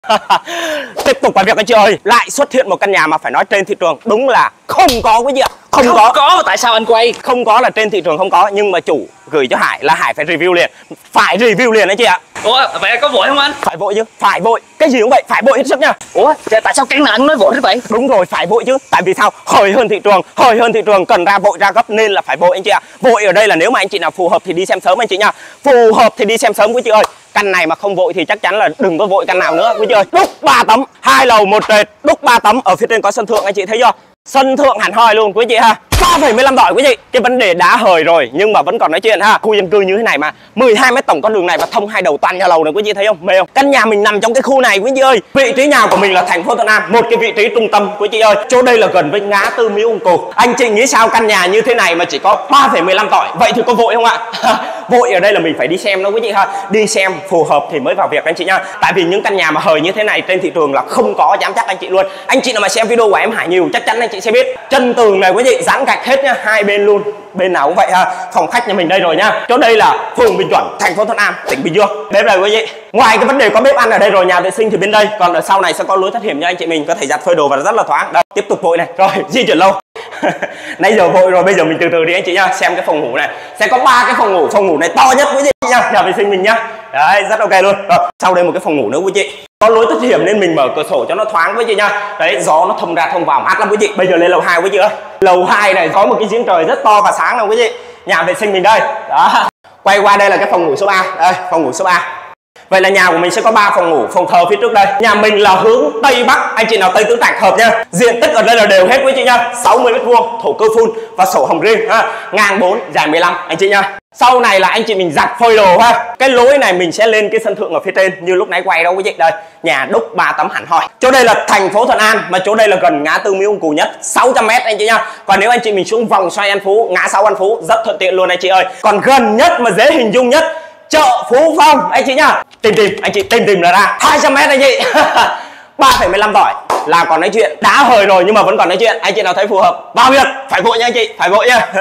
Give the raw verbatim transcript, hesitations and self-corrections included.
Tiếp tục vào việc anh chị ơi, lại xuất hiện một căn nhà mà phải nói trên thị trường đúng là không có quý vị ạ. Không, không có. có, tại sao anh quay? Không có là trên thị trường không có, nhưng mà chủ gửi cho Hải là Hải phải review liền. Phải review liền anh chị ạ. Ủa, vậy có vội không anh? Phải vội chứ, phải vội. Cái gì cũng vậy, phải vội hết sức nha. Ủa, tại sao căn nào anh nói vội thế vậy? Đúng rồi, phải vội chứ. Tại vì sao? Hời hơn thị trường, hời hơn thị trường cần ra vội ra gấp nên là phải vội anh chị ạ. Vội ở đây là nếu mà anh chị nào phù hợp thì đi xem sớm anh chị nha. Phù hợp thì đi xem sớm quý chị ơi. Căn này mà không vội thì chắc chắn là đừng có vội căn nào nữa quý chị ơi. Đúc ba tấm, hai lầu một trệt, đúc ba tấm, ở phía trên có sân thượng anh chị thấy chưa? Sân thượng hẳn hoi luôn quý chị ha. ba phẩy mười lăm tỏi quý chị. Cái vấn đề đã hời rồi nhưng mà vẫn còn nói chuyện ha. Khu dân cư như thế này mà mười hai mét tổng con đường này và thông hai đầu toàn nhà lầu này quý chị thấy không? Mê không? Căn nhà mình nằm trong cái khu này quý chị ơi. Vị trí nhà của mình là thành phố Thuận An, một cái vị trí trung tâm quý chị ơi. Chỗ đây là gần với ngã tư Miếu Ung Cù. Anh chị nghĩ sao căn nhà như thế này mà chỉ có ba phẩy mười lăm tỏi? Vậy thì có vội không ạ? Vội ở đây là mình phải đi xem đó quý chị ha. Đi xem phù hợp thì mới vào việc anh chị nha. Tại vì những căn nhà mà hời như thế này trên thị trường là không có, dám chắc anh chị luôn. Anh chị nào mà xem video của em Hải nhiều chắc chắn anh chị sẽ biết. Chân tường này quý chị dán gạch hết nha, hai bên luôn, bên nào cũng vậy ha. Phòng khách nhà mình đây rồi nha. Chỗ đây là phường Bình Chuẩn, thành phố Thuận An, tỉnh Bình Dương. Bếp đây quý chị. Ngoài cái vấn đề có bếp ăn ở đây rồi, nhà vệ sinh thì bên đây, còn ở sau này sẽ có lối thoát hiểm cho anh chị mình có thể giặt phơi đồ và rất là thoáng. Đây, tiếp tục vội này. Rồi, di chuyển lâu. Nãy giờ vội rồi, bây giờ mình từ từ đi anh chị nha. Xem cái phòng ngủ này, sẽ có ba cái phòng ngủ, phòng ngủ này to nhất quý chị nha, nhà vệ sinh mình nhá. Đấy, rất ok luôn. Rồi, sau đây một cái phòng ngủ nữa quý chị. Có lối thoát hiểm nên mình mở cửa sổ cho nó thoáng quý chị nha. Đấy, gió nó thông ra thông vào mát lắm quý chị. Bây giờ lên lầu hai quý chị ơi. Lầu hai này có một cái giếng trời rất to và sáng nào quý chị. Nhà vệ sinh mình đây. Đó. Quay qua đây là cái phòng ngủ số ba. Đây, phòng ngủ số ba. Vậy là nhà của mình sẽ có ba phòng ngủ, phòng thờ phía trước đây. Nhà mình là hướng Tây Bắc, anh chị nào Tây Tứ Trạch hợp nha. Diện tích ở đây là đều hết quý chị nha. sáu mươi mét vuông, thổ cư full và sổ hồng riêng ha. Ngang bốn, dài mười lăm anh chị nha. Sau này là anh chị mình giặt phơi đồ ha. Cái lối này mình sẽ lên cái sân thượng ở phía trên như lúc nãy quay đâu quý chị. Đây, nhà đúc ba tấm hẳn hoi. Chỗ đây là thành phố Thuận An mà chỗ đây là gần ngã tư Miếu Ung Cù nhất, sáu trăm mét anh chị nha. Còn nếu anh chị mình xuống vòng xoay An Phú, ngã sáu An Phú rất thuận tiện luôn anh chị ơi. Còn gần nhất mà dễ hình dung nhất, chợ Phú Phong anh chị nha. Tìm tìm, anh chị tìm tìm là ra hai trăm mét anh chị. ba phẩy mười lăm tỏi là còn nói chuyện. Đã hời rồi nhưng mà vẫn còn nói chuyện. Anh chị nào thấy phù hợp vào việc, phải vội nha anh chị, phải vội nha.